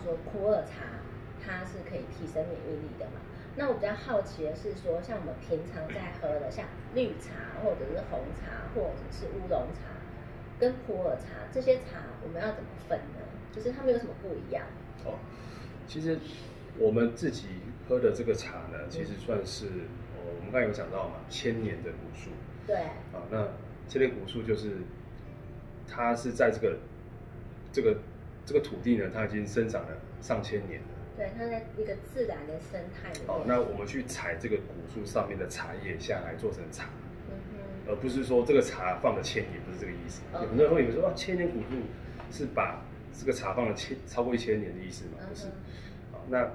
说普洱茶它是可以提升免疫力的嘛。那我比较好奇的是说，像我们平常在喝的，像绿茶或者是红茶或者是乌龙茶，跟普洱茶这些茶，我们要怎么分呢？就是它们有什么不一样？ 哦，其实我们自己喝的这个茶呢，其实算是我们刚才有讲到嘛，千年的古树。 对。 啊，那千年古树就是它是在这个土地呢，它已经生长了上千年了。 对，它在一个自然的生态里面。 好，那我们去采这个古树上面的茶叶下来做成茶，而不是说这个茶放了千年，不是这个意思。有很多人会以为说，千年古树是把这个茶放了超过1000年的意思吗？不是。好，那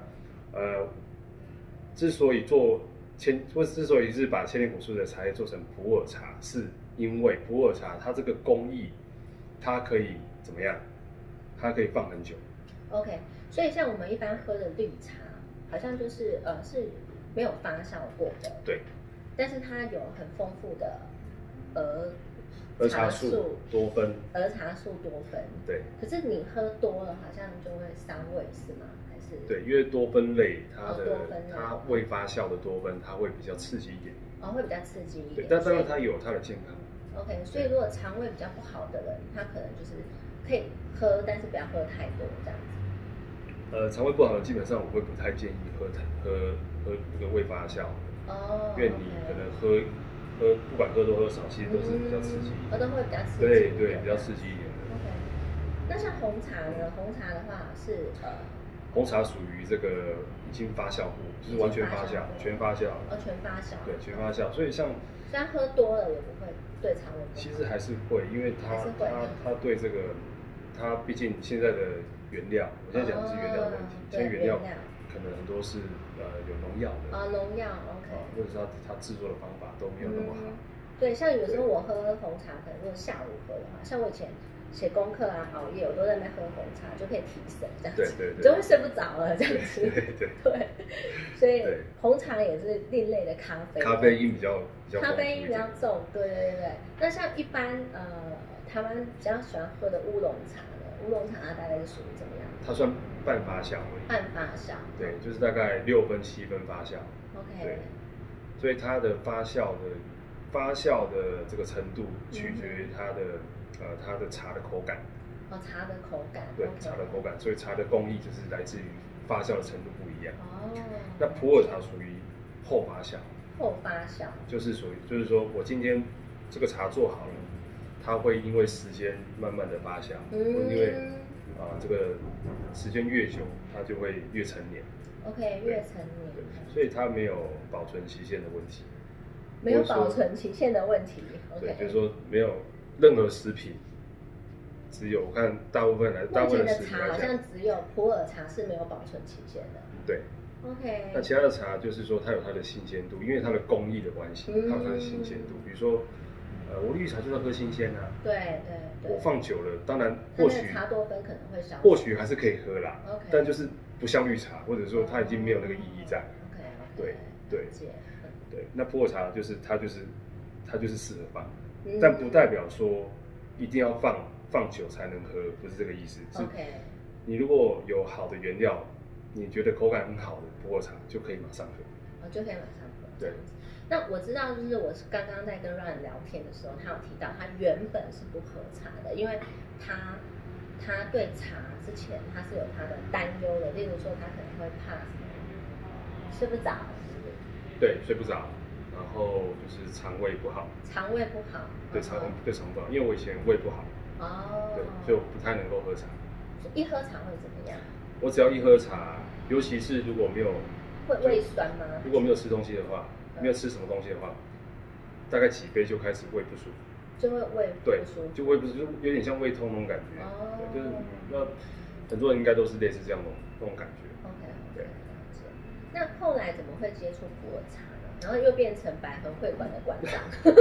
之所以是把千年古树的茶叶做成普洱茶，是因为普洱茶它这个工艺，它可以怎么样？它可以放很久。 OK， 所以像我们一般喝的绿茶，好像就是是没有发酵过的。 对。 但是它有很丰富的儿茶素多酚。 儿茶素多酚。对。可是你喝多了，好像就会伤胃，是吗？还是？ 对，因为多酚类它未发酵的多酚，它会比较刺激一点。 会比较刺激一点。 对，但当然它有它的健康。 OK， 所以如果肠胃比较不好的人，他可能就是可以喝，但是不要喝太多这样子。 肠胃不好的基本上我会不太建议喝那个未发酵的，因为你可能喝不管喝多喝少，其实都是比较刺激， 都会比较刺激。 对，比较刺激一点的。 OK， 那像红茶呢？红茶的话是红茶属于这个已经发酵过，就是完全发酵，全发酵。 全发酵。对， 全发酵，所以像虽然喝多了也不会对肠胃不好。 其实还是会，因为它对这个，它毕竟现在的原料，我现在讲的是原料的问题，现在原料可能很多是有农药的。 农药 OK。 或者是它制作的方法都没有那么好。 对，像有时候我喝红茶，可能如果下午喝的话，像我以前写功课啊、熬夜，我都在那边喝红茶，就可以提神这样子， 对， 就会睡不着了这样子。对，所以红茶也是另类的咖啡， 咖啡因比较重，对。那像一般台湾比较喜欢喝的乌龙茶呢，乌龙茶它大概是属于怎么样？ 它算半发酵而已。 半发酵。对， 就是大概6分7分发酵。 OK。 对，所以它的发酵的这个程度取决于它的茶的口感。 茶的口感。 对，茶的口感，所以茶的工艺就是来自于发酵的程度不一样。那普洱茶属于后发酵。 后发酵。就是说我今天这个茶做好了，它会因为时间慢慢的发酵，因为这个时间越久，它就会越陈年。 OK， 越陈年。 所以它没有保存期限的问题。 没有保存期限的问题。 对，就是说没有任何食品，只有我看大部分的茶好像只有普洱茶是没有保存期限的。 对。OK。那其他的茶就是说它有它的新鲜度，因为它的工艺的关系，它有它的新鲜度。比如说，我绿茶就是要喝新鲜啊。对。我放久了，当然或许茶多酚可能会消。 或许还是可以喝啦。OK。但就是不像绿茶，或者说它已经没有那个意义在。 OK。 对，那普洱茶它就是适合放，但不代表说一定要放久才能喝，不是这个意思。是，你如果有好的原料，你觉得口感很好的普洱茶就可以马上喝。 就可以马上喝。对。那我知道，就是我刚刚在跟 Ryan 聊天的时候，他有提到他原本是不喝茶的，因为他对茶之前他是有他的担忧的，例如说他可能会怕什么睡不着。 对，睡不着，然后就是肠胃不好。对，肠胃不好，因为我以前胃不好。对，所以我不太能够喝茶。 一喝茶会怎么样？ 我只要一喝茶，尤其是如果没有会胃酸吗？ 如果没有吃东西的话，没有吃什么东西的话，大概几杯就开始胃不舒服。 就会胃不舒服。 就胃不舒服，就有点像胃痛那种感觉。对，就是那很多人应该都是类似这样的那种感觉。 OK。对。那后来怎么会接触普洱茶呢？然后又变成百合会馆的馆长。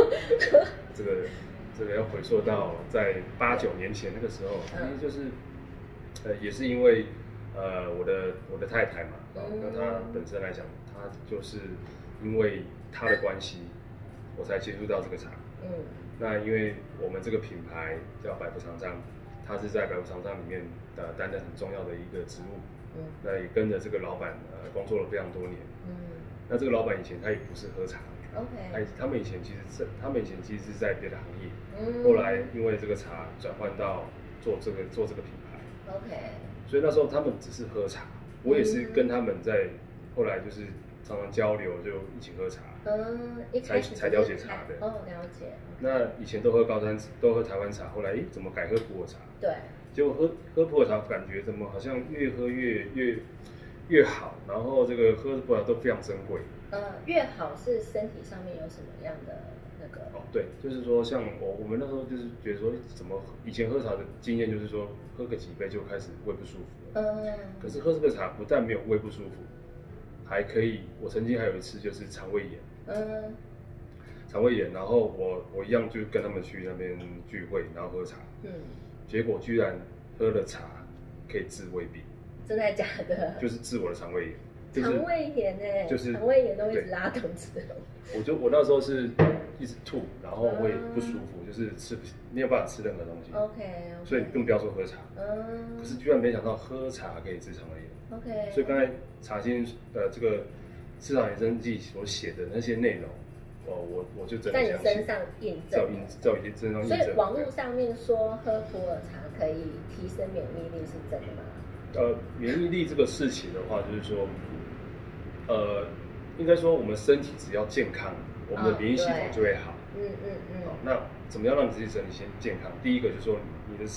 这个要回溯到在8、9年前那个时候，因为就是也是因为我的太太嘛，那她本身来讲，她就是因为她的关系，我才接触到这个茶。那因为我们这个品牌叫百福长章，它是在百福长章里面担任很重要的一个职务。那也跟着这个老板工作了非常多年。那这个老板以前他也不是喝茶。他们以前其实是在别的行业。后来因为这个茶转换到做这个品牌。所以那时候他们只是喝茶，我也是跟他们在后来就是常常交流，就一起喝茶。才了解茶的。 了解。 那以前都喝台湾茶，后来怎么改喝普洱茶？ 对。 结果喝普洱茶，感觉怎么好像越喝越好，然后这个喝普洱茶都非常珍贵。 越好是身体上面有什么样的那个？ 对，就是说像我们那时候就是觉得说，怎么以前喝茶的经验就是说，喝个几杯就开始胃不舒服了。可是喝这个茶不但没有胃不舒服，还可以。我曾经还有一次就是肠胃炎。肠胃炎，然后我一样就跟他们去那边聚会，然后喝茶。结果居然喝了茶可以治胃病。 真的假的？ 就是治我的肠胃炎。 肠胃炎就是肠胃炎都一直拉肚子。 我那时候是一直吐，然后胃不舒服，就是没有办法吃任何东西。所以更不要说喝茶。可是居然没想到喝茶可以治肠胃炎。所以刚才茶经这个市场衍生剂所写的那些内容，我就真的在你身上验证， 在我身上验证。 所以网络上面说喝普洱茶可以提升免疫力是真的吗？ 免疫力这个事情的话，就是说，应该说我们身体只要健康，我们的免疫系统就会好。那怎么样让你自己身体先健康？第一个就是说你的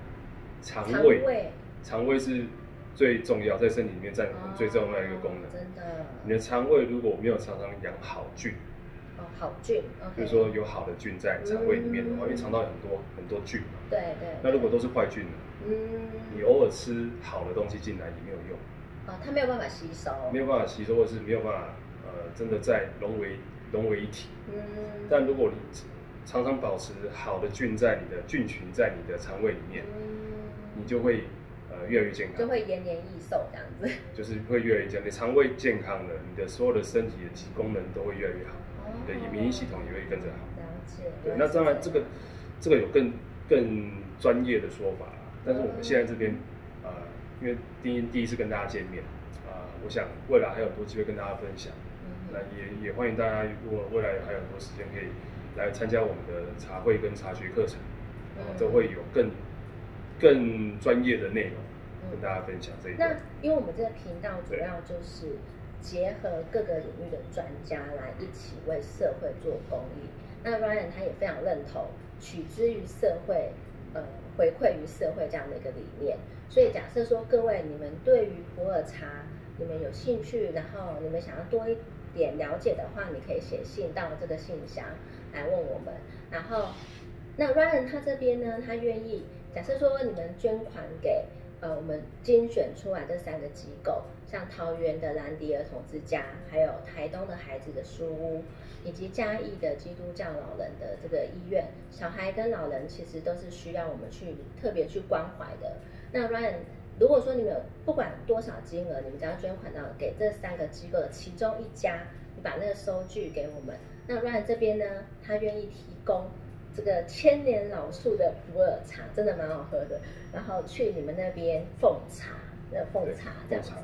肠胃是最重要，在身体里面占最重要的一个功能。 真的。 你的肠胃如果没有常常养好菌， 好菌， 就是说有好的菌在肠胃里面的话，因为肠道有很多菌嘛。 对。 那如果都是坏菌呢？你偶尔吃好的东西进来也没有用。 它没有办法吸收。 没有办法吸收，或是没有办法真的再融为一体。但如果你常常保持好的菌菌群在你的肠胃里面，你就会越来越健康， 就会延年益寿这样子。 就是会越来越健康，你肠胃健康了，你的所有的身体的功能都会越来越好，你的免疫系统也会跟着好。 了解。 对，那当然这个有更专业的说法啦，但是我们现在这边因为第一次跟大家见面我想未来还有很多机会跟大家分享。那也欢迎大家，如果未来还有很多时间可以来参加我们的茶会跟茶学课程，都会有更专业的内容跟大家分享这一块。 那因为我们这个频道主要就是结合各个领域的专家来一起为社会做公益。那 Ryan 他也非常认同取之于社会，回馈于社会这样的一个理念。所以假设说各位你们对于普洱茶你们有兴趣，然后你们想要多一点了解的话，你可以写信到这个信箱来问我们。然后那 Ryan 他这边呢，他愿意假设说你们捐款给我们精选出来这3个机构，像桃园的兰迪儿童之家，还有台东的孩子的书屋，以及嘉义的基督教老人的这个医院，小孩跟老人其实都是需要我们特别去关怀的。那 Ryan， 如果说你们有不管多少金额，你们只要捐款到给这3个机构的其中一家，你把那个收据给我们，那 Ryan 这边呢，他愿意提供这个1000年老树的普洱茶，真的蛮好喝的。然后去你们那边奉茶，奉茶这样子。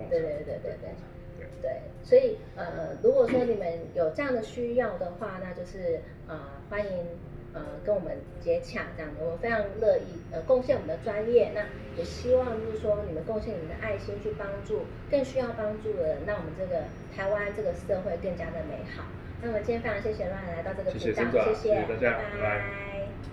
对，所以如果说你们有这样的需要的话，那就是欢迎跟我们接洽这样的，我们非常乐意贡献我们的专业。那也希望就是说你们贡献你们的爱心去帮助更需要帮助的人，让我们这个台湾这个社会更加的美好。那我们今天非常谢谢Ryan来到这个频道，谢谢大家，拜拜。